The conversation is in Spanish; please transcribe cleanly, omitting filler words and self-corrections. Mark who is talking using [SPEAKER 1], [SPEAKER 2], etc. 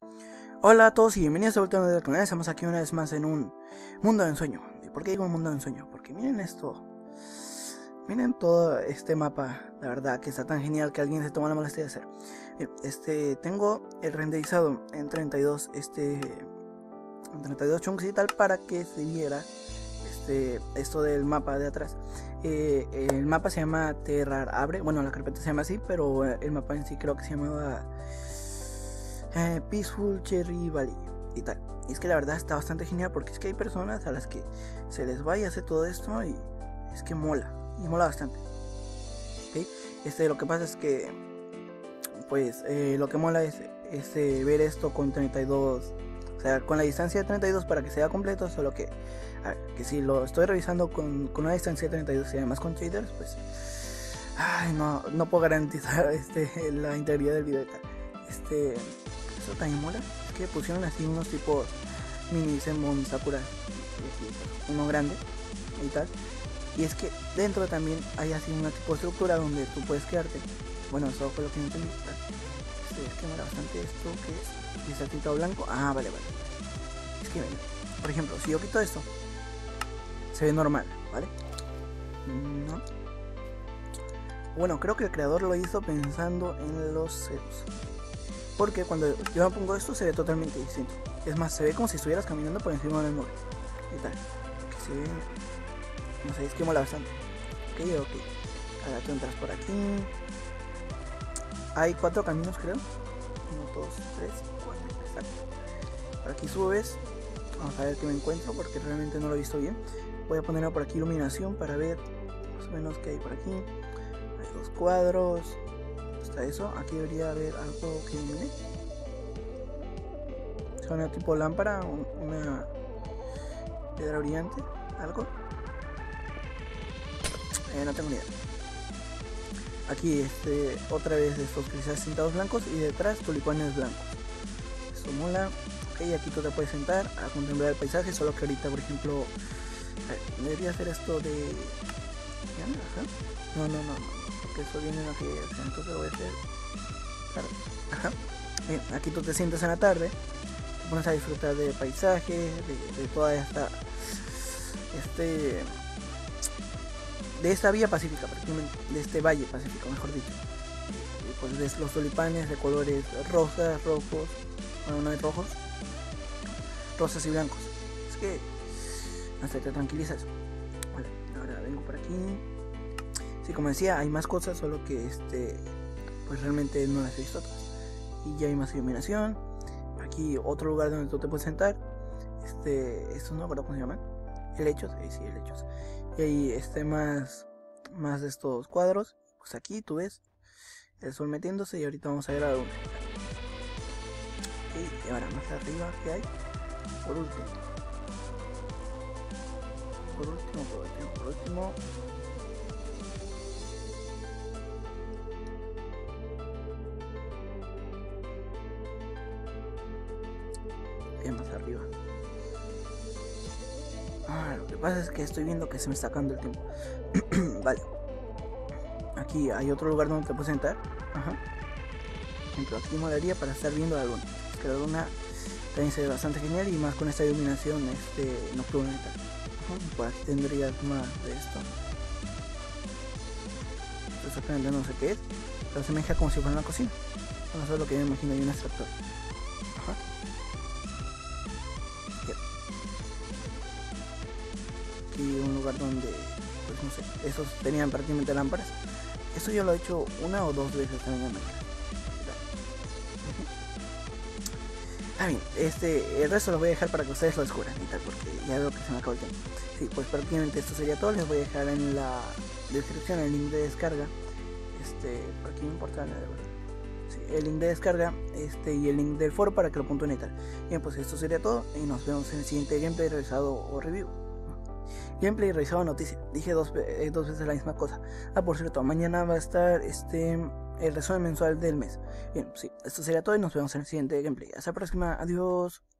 [SPEAKER 1] Hola a todos y bienvenidos a último del canal. Estamos aquí una vez más en un mundo de ensueño. ¿Y por qué digo un mundo de ensueño? Porque miren esto. Miren todo este mapa. La verdad que está tan genial que alguien se toma la molestia de hacer. Tengo el renderizado en 32 en 32 chunks y tal para que se viera esto del mapa de atrás. El mapa se llama Terrarabre. Bueno, la carpeta se llama así, pero el mapa en sí creo que se llamaba Peaceful Cherry Valley y tal. Y es que la verdad está bastante genial porque es que hay personas a las que se les va y hace todo esto y es que mola, y mola bastante. ¿Okay? Lo que pasa es que pues lo que mola es ver esto con 32, o sea, con la distancia de 32 para que sea completo, solo que si lo estoy revisando con una distancia de 32 y además con shaders, pues no puedo garantizar la integridad del video y tal. Eso también mola, es que pusieron así unos tipos mini Zenmon Sakura, uno grande y tal, y es que dentro también hay así una tipo de estructura donde tú puedes quedarte. Bueno, eso fue lo que no entendí. Es que mola bastante esto, que es, y está tintado blanco. Vale. Es que por ejemplo, si yo quito esto, se ve normal, ¿vale? No. Bueno, creo que el creador lo hizo pensando en los ceros, porque cuando yo me pongo esto se ve totalmente distinto. Es más, se ve como si estuvieras caminando por encima de la nube y tal. Que se ve, no sé, es que mola bastante. Ok. Ahora tú entras por aquí. Hay 4 caminos, creo. 1, 2, 3, 4. Exacto. Por aquí subes. Vamos a ver qué me encuentro porque realmente no lo he visto bien. Voy a poner por aquí iluminación para ver más o menos qué hay por aquí. Hay 2 cuadros. Está eso. Aquí debería haber algo que ilumine. Es una tipo lámpara, una piedra brillante, algo. No tengo ni idea. Aquí otra vez estos cristales tintados blancos y detrás tulipanes blancos. Eso mola. Ok, aquí tú te puedes sentar a contemplar el paisaje, solo que ahorita, por ejemplo, debería hacer esto de... No, porque eso viene en la que... Entonces lo voy a hacer... Claro. Bien, aquí tú te sientas en la tarde, te pones a disfrutar del paisaje, de toda esta... de esta vía pacífica, prácticamente, de este valle pacífico, mejor dicho. Y pues ves los tulipanes de colores rosas, rojos, bueno, no hay rojos, rosas y blancos. Es que hasta te tranquilizas. Vale, ahora vengo por aquí. Sí, como decía, hay más cosas, solo que pues realmente no las he visto todas. Y ya hay más iluminación. Aquí otro lugar donde tú te puedes sentar. Esto no me acuerdo cómo se llaman. Helechos, sí, helechos. Y ahí más de estos cuadros. Pues aquí tú ves el sol metiéndose y ahorita vamos a ver a dónde. Y ahora más arriba que hay. Por último. Y más arriba. Lo que pasa es que estoy viendo que se me está acabando el tiempo. Vale. Aquí hay otro lugar donde te puedes sentar. Por ejemplo, aquí molaría para estar viendo la luna. Es que la luna también se ve bastante genial y más con esta iluminación nocturna y tal. Por aquí tendrías más de esto. Esto exactamente no sé qué es, pero se me deja como si fuera una cocina. Bueno, eso es lo que yo me imagino, hay un extractor. Aquí un lugar donde, pues no sé, esos tenían prácticamente lámparas. Esto yo lo he hecho 1 o 2 veces también en Minecraft. Bien, el resto lo voy a dejar para que ustedes lo descubran y tal, porque ya veo que se me acabó el tiempo. Sí, pues prácticamente esto sería todo. Les voy a dejar en la descripción el link de descarga. Por aquí me importa nada, sí, el link de descarga, y el link del foro para que lo puntúen y tal. Bien, pues esto sería todo y nos vemos en el siguiente gameplay realizado o review. Gameplay realizado noticia. Dije dos veces la misma cosa. Por cierto, mañana va a estar el resumen mensual del mes. Bien, sí, esto sería todo y nos vemos en el siguiente gameplay. Hasta la próxima, adiós.